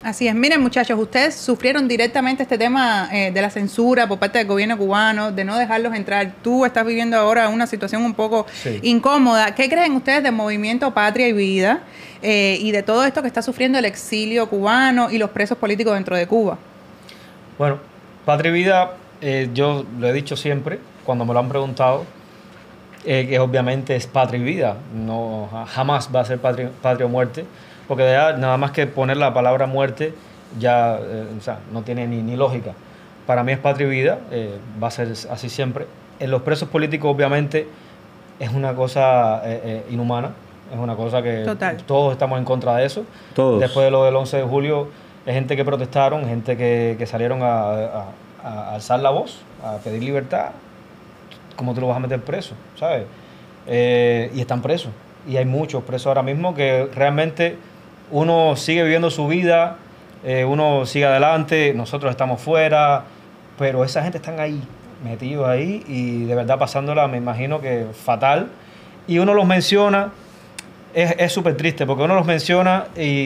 Así es. Miren, muchachos, ustedes sufrieron directamente este tema de la censura por parte del gobierno cubano, de no dejarlos entrar. Tú estás viviendo ahora una situación un poco incómoda. ¿Qué creen ustedes del movimiento Patria y Vida y de todo esto que está sufriendo el exilio cubano y los presos políticos dentro de Cuba? Bueno, Patria y Vida, yo lo he dicho siempre, cuando me lo han preguntado, que obviamente es Patria y Vida. No, jamás va a ser patria o muerte. Porque nada más que poner la palabra muerte ya o sea, no tiene ni lógica. Para mí es Patria y Vida, va a ser así siempre. En los presos políticos obviamente es una cosa inhumana, es una cosa que todos estamos en contra de eso. Todos. Después de lo del 11 de julio, hay gente que protestaron, gente que salieron a alzar la voz, a pedir libertad. ¿Cómo tú lo vas a meter preso? ¿Sabes? Y están presos. Y hay muchos presos ahora mismo que realmente uno sigue viviendo su vida, uno sigue adelante, nosotros estamos fuera, pero esa gente están ahí, metidos ahí y de verdad pasándola, me imagino que fatal. Y uno los menciona, es súper triste porque uno los menciona,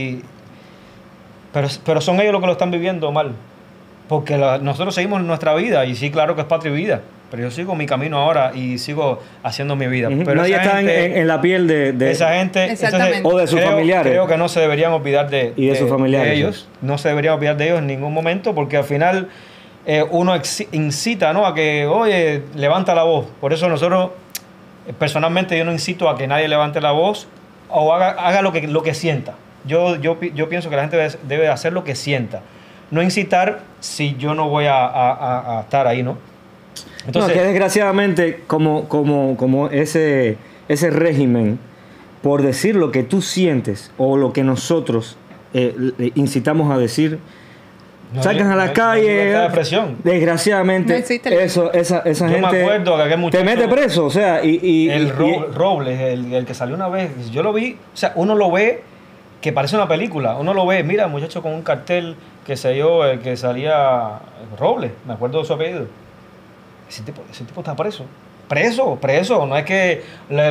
pero son ellos los que lo están viviendo mal. Porque nosotros seguimos nuestra vida y sí, claro que es Patria y Vida. Pero yo sigo mi camino ahora y sigo haciendo mi vida. Pero nadie está en la piel de esa gente. Entonces, o de sus familiares. Creo que no se deberían olvidar de sus familiares. De ellos. No se deberían olvidar de ellos en ningún momento porque al final uno incita, ¿no?, a que, oye, levanta la voz. Por eso nosotros, personalmente, yo no incito a que nadie levante la voz o haga lo que sienta. Yo pienso que la gente debe hacer lo que sienta. No incitar si yo no voy a estar ahí, ¿no? Entonces, que desgraciadamente como ese régimen, por decir lo que tú sientes o lo que nosotros incitamos a decir, sacan a la calle, desgraciadamente esa gente me acuerdo que te mete preso, o sea, Robles, el que salió una vez, yo lo vi, o sea, uno lo ve que parece una película, uno lo ve, mira, muchacho con un cartel que se yo, el que salía Robles, me acuerdo de su apellido. Ese tipo está preso. Preso. No es que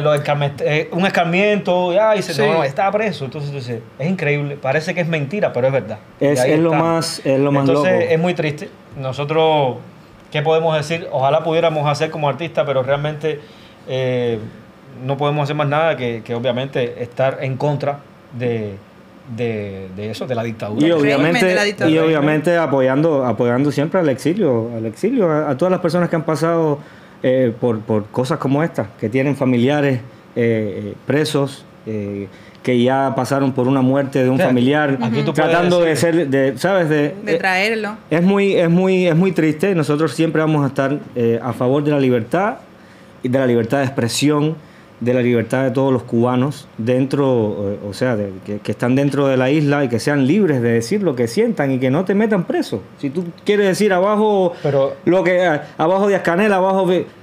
un escarmiento, no, está preso. Entonces, es increíble. Parece que es mentira, pero es verdad. Es lo más Entonces, loco. Es muy triste. Nosotros, ¿qué podemos decir? Ojalá pudiéramos hacer como artistas, pero realmente no podemos hacer más nada que obviamente estar en contra de eso, de la dictadura. Y obviamente apoyando siempre al exilio, a todas las personas que han pasado por cosas como estas, que tienen familiares presos, que ya pasaron por una muerte de un familiar, tratando de traerlo. Es muy triste. Nosotros siempre vamos a estar a favor de la libertad y de la libertad de expresión, de la libertad de todos los cubanos dentro, que están dentro de la isla y que sean libres de decir lo que sientan y que no te metan preso. Si tú quieres decir abajo abajo Díaz-Canel, abajo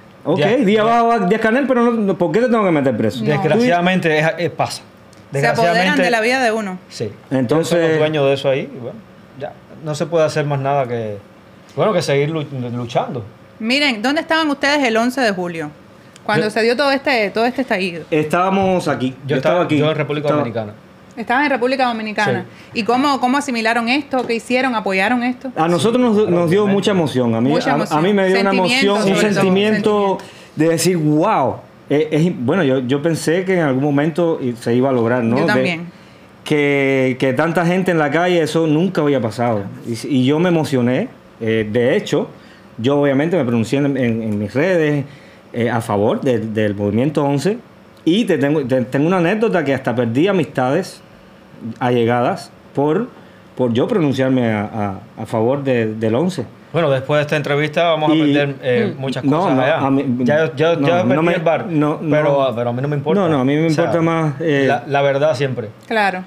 abajo Díaz-Canel, pero no, ¿por qué te tengo que meter preso? No. Desgraciadamente pasa. Se apoderan de la vida de uno. Sí. Entonces, somos dueños de eso ahí. Y bueno, ya no se puede hacer más nada que seguir luchando. Miren, ¿dónde estaban ustedes el 11 de julio? Cuando se dio todo este estallido. Estábamos aquí. Yo estaba aquí. Yo en República Dominicana. Estaban en República Dominicana. Sí. ¿Y cómo asimilaron esto? ¿Qué hicieron? ¿Apoyaron esto? A nosotros nos dio mucha emoción. A mí me dio una emoción, un sentimiento de decir, wow. Bueno, yo pensé que en algún momento se iba a lograr, ¿no? Yo también. Que tanta gente en la calle, eso nunca había pasado. Y yo me emocioné. De hecho, yo obviamente me pronuncié en mis redes a favor del movimiento 11, y tengo una anécdota que hasta perdí amistades allegadas por yo pronunciarme a favor del 11. Bueno, después de esta entrevista vamos a perder muchas cosas allá. Ya perdí el bar, pero a mí no me importa. No, a mí me importa más la verdad siempre. Claro.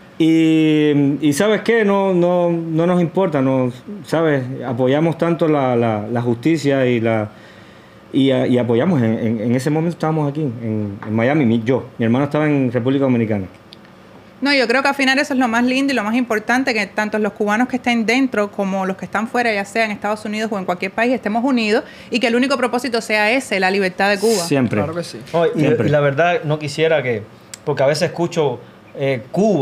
Y ¿sabes qué? No nos importa, ¿sabes? Apoyamos tanto la justicia y apoyamos. En ese momento estábamos aquí, en Miami, mi hermano estaba en República Dominicana. No, yo creo que al final eso es lo más lindo y lo más importante, que tanto los cubanos que estén dentro como los que están fuera, ya sea en Estados Unidos o en cualquier país, estemos unidos y que el único propósito sea ese, la libertad de Cuba. Siempre. Claro que sí. Y la verdad no quisiera porque a veces escucho Cuba,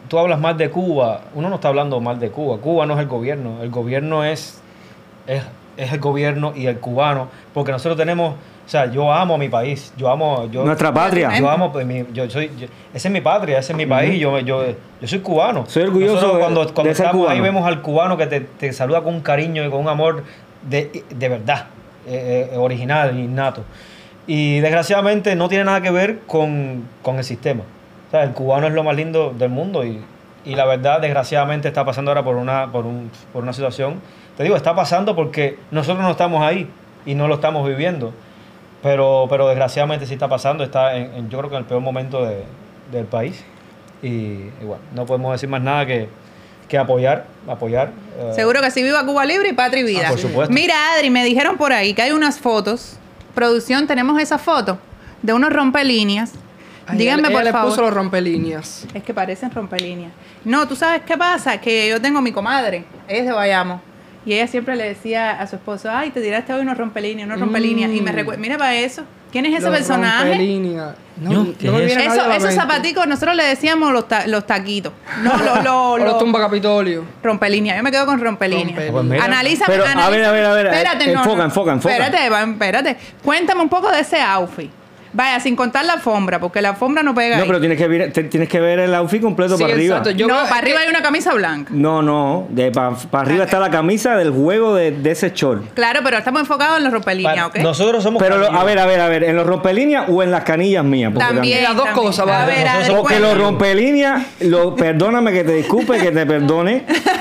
tú hablas mal de Cuba, uno no está hablando mal de Cuba. Cuba no es el gobierno es el gobierno y el cubano, porque nosotros tenemos, o sea, yo amo a mi país, nuestra patria. Yo amo, esa es mi patria, ese es mi país, yo soy cubano. Soy orgulloso nosotros, cuando de ser estamos cubano. ahí vemos al cubano que te saluda con un cariño y con un amor de verdad, original, innato. Y desgraciadamente no tiene nada que ver con el sistema. O sea, el cubano es lo más lindo del mundo y la verdad, desgraciadamente, está pasando ahora por una situación. Te digo, está pasando porque nosotros no estamos ahí y no lo estamos viviendo. Pero desgraciadamente sí está pasando. Está yo creo que en el peor momento del país. Y bueno, no podemos decir más nada que apoyar. Seguro que sí, viva Cuba Libre y Patria y Vida. Por supuesto. Mira, Adri, me dijeron por ahí que hay unas fotos. Producción, tenemos esa foto de unos rompelíneas. Díganme, por ella favor. le puso los rompelíneas. Es que parecen rompelíneas. No, ¿tú sabes qué pasa? Que yo tengo mi comadre, ella es de Bayamo, y ella siempre le decía a su esposo, ay, te tiraste hoy unos rompelíneas. Y me recuerda, mira para eso. ¿Quién es ese Los personaje? rompelíneas. ¿Qué No es me viene nadie a la Esos mente. zapaticos, nosotros le decíamos los taquitos. No, O los tumba Capitolio. rompelíneas. Yo me quedo con rompelíneas. Rompelíneas. Pues mira. Analiza. Pero, a ver. Espérate, Enfoca. Espérate. Cuéntame un poco de ese outfit. Vaya, sin contar la alfombra, porque la alfombra no pega No, ahí. pero tienes que ver el outfit completo Sí, para arriba. exacto. Yo no, creo para que- arriba hay una camisa blanca. No, para arriba está la camisa del juego de ese short. Claro, pero estamos enfocados en los rompelíneas, ¿ok? Nosotros somos Pero, cariños. a ver, ¿en los rompelíneas o en las canillas mías? Porque También. Las dos también. cosas, A vale. ver, Nosotros Adri, somos Porque cuéntame. los rompelíneas, perdóname que te disculpe, que te perdone,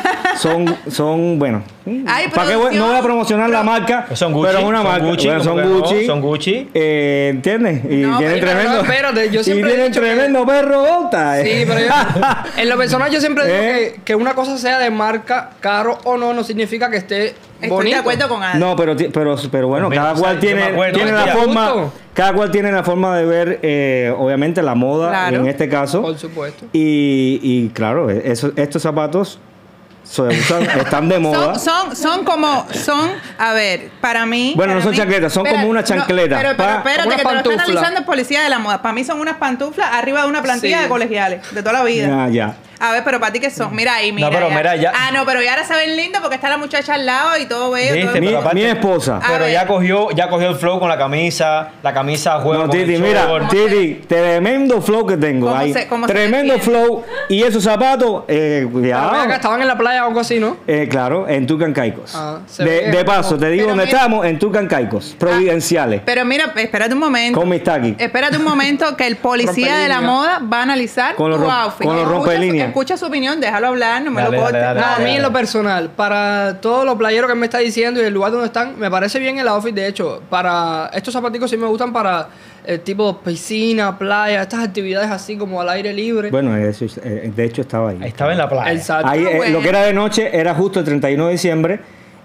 son bueno. Ay, ¿Para qué producción. no voy a promocionar la marca? Son Gucci, pero es una son marca. Gucci, Bueno, ¿cómo son que no? Gucci. Son Gucci. ¿Entiendes? Y No, tienen pero tremendo. no, espérate, yo siempre y he tienen dicho que- tremendo perro bota. Sí, pero yo, en lo personal yo siempre digo ¿Eh? que una cosa sea de marca, caro o no significa que esté Estoy bonito. de acuerdo con Adri. No, pero bueno, Pues mira, cada o sea, cual yo tiene, me acuerdo tiene que la ya- forma, Justo. cada cual tiene la forma de ver, obviamente la moda Claro. en este caso. Por supuesto. Y claro, estos zapatos se usan, están de moda. Son, a ver, para mí. Bueno, no para son mí- chancletas, son como una chancleta. Pero Pa- espérate, como que te una lo está pantufla. analizando el policía de la moda. Para mí son unas pantuflas arriba de una plantilla Sí. de colegiales, de toda la vida. Ya. A ver, pero para ti, ¿qué son? Mira ahí, mira. pero mira, ya- Ah, no, pero ya ahora se ven lindos porque está la muchacha al lado y todo bello. ¿Viste? todo Mi, pero aparte- mi esposa. A Pero ver. ya cogió el flow con la camisa juega No, con el Titi, mira, short. Titi, tremendo flow que tengo ¿Cómo ahí. cómo se Tremendo defiende? flow. Y esos zapatos, Pero ven acá, cuidado. estaban en la playa o algo así, ¿no? Claro, en Turcancaicos. Ah, se ve de paso, como- te digo Pero dónde mira- estamos, en Turcancaicos, providenciales. Pero mira, espérate un momento. Con mis taquis. Espérate un momento que el policía de la Rompelínea. moda va a analizar Con los tu rom- outfit. con los Escucha rompelíneas. Escucha su opinión, déjalo hablar, no me Dale, lo dale, cortes. dale, No, a dale. mí en lo personal, para todos los playeros que me está diciendo y el lugar donde están, me parece bien el outfit. De hecho, para estos zapaticos sí me gustan para tipo piscina, playa, estas actividades así como al aire libre. Bueno, de hecho estaba ahí. Estaba en la playa. Exacto. Ahí, bueno. lo que era de noche era justo el 31 de diciembre.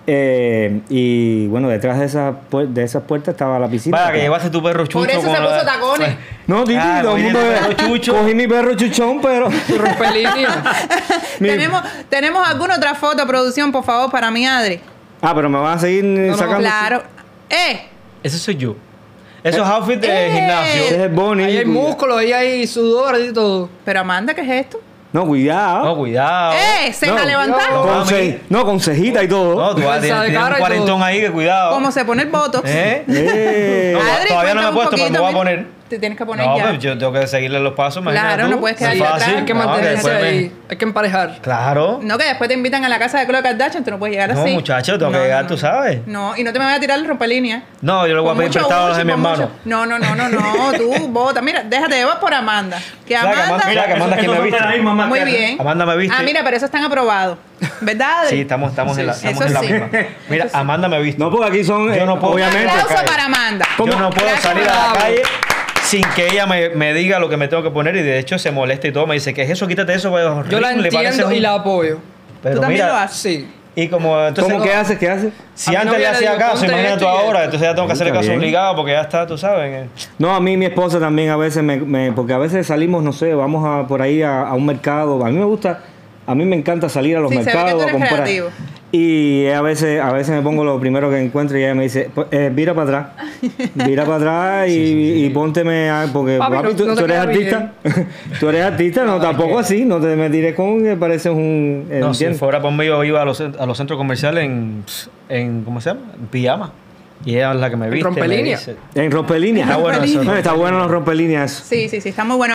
Y bueno, detrás de esas puertas estaba la piscina. Vaya, que llevaste tu perro chucho. Por eso con se la- puso tacones. No, Titi, Ah, todo el cogí mundo mi perro chucho. cogí mi perro chuchón, pero. Tu rompelínea. Mi- ¿Tenemos alguna otra foto, producción, por favor, para mi Adri? Ah, pero me vas a seguir no, sacando. Claro. Ese soy yo. Esos outfits de gimnasio. Ese es Bonnie. Ahí hay músculos, ahí hay sudor y todo. Pero Amanda, ¿qué es esto? No, cuidado. No, cuidado. Ceja No. levantada. No. Con mami. con cejita y todo. No, tú vas a Fuerza de tener un cara y cuarentón todo. ahí, que cuidado. ¿Cómo se pone el botox? Eh. No, Adri, todavía no me he cuéntame un puesto, pero me voy a poquito, poner. Te tienes que poner No, ya. pues yo tengo que seguirle los pasos. Claro, imagínate no tú. puedes quedar Es ahí fácil. atrás. Hay que No, mantenerse después me- ahí. Hay que emparejar. Claro. No, que después te invitan a la casa de Khloe Kardashian, tú no puedes llegar No, así. muchacho, tengo que llegar, tú sabes. No, y no te me voy a tirar el rompelínea. No, yo le voy a Con pedir mucho prestado a los de Gucci, mi con hermano. mucho- No, tú bota. Mira, déjate llevar por Amanda. Que Mira, que Amanda... Mira, que Amanda, ¿quién me viste? Muy bien. Amanda me viste. Ah, mira, pero eso están aprobados. ¿Verdad, Adri? Sí, estamos en la, Sí, estamos eso en la sí. misma. Mira, Eso sí. Amanda me viste. No, porque aquí son. Yo no puedo- Un obviamente. aplauso cae. para Amanda. Yo no puedo Gracias, salir a la bravo. calle sin que ella me diga lo que me tengo que poner y de hecho se molesta y todo. Me dice, ¿qué es eso? Quítate eso, pues, Yo la horrible, pareces entiendo y un-". la apoyo. Pero ¿Tú también mira, lo haces? Sí. y como entonces, ¿Cómo que haces? ¿Qué haces? si A mi antes le novia le hacía digo, caso, ponte imagínate tú esto y ahora, esto. entonces ya tengo que hacerle Está caso bien. obligado porque ya está, tú sabes. No, a mí mi esposa también a veces porque a veces salimos, no sé, vamos por ahí a un mercado. A mí me encanta salir a los Sí, se ve que mercados tú a eres comprar. creativo. Y a veces me pongo lo primero que encuentro y ella me dice, vira para atrás y pónteme, porque papi, tú eres artista, tú eres artista, no, tampoco así, no te me tires con que pareces un... No, si fuera por mí yo iba a los centros comerciales en ¿cómo se llama? En pijama. Y ella es la que me viste. ¿En rompelínea? En rompelínea. Está bueno eso. Está bueno los rompelíneas. Sí, está muy bueno.